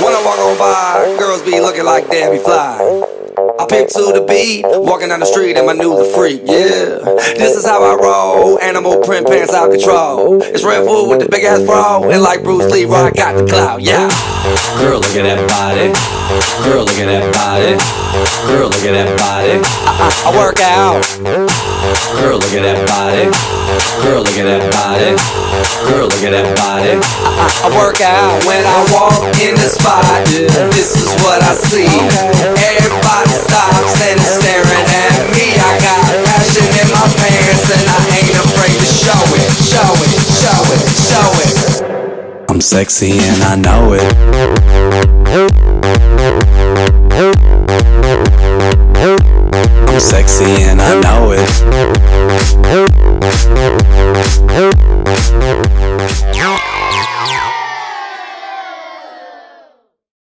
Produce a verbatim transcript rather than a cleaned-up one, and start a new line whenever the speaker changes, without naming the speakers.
When I walk on by, girls be looking like Debbie Fly. I pimp to the beat, walking down the street and my new the freak, yeah. This is how I roll, animal print pants out control. It's Red Bull with the big ass bra, and like Bruce Lee, I got the clout, yeah.
Girl, look at that body. Girl, look at that body. Girl, look at that body.
I, I, I work out.
Girl, look at that body. Girl, look at that body. Girl, look at that body.
I, I, I work out when I walk in the spot. This is what I see. Everybody stops and is staring at me. I got passion in my pants and I ain't afraid to show it, show it, show it, show it.
I'm sexy and I know it. I'm sexy and I know it.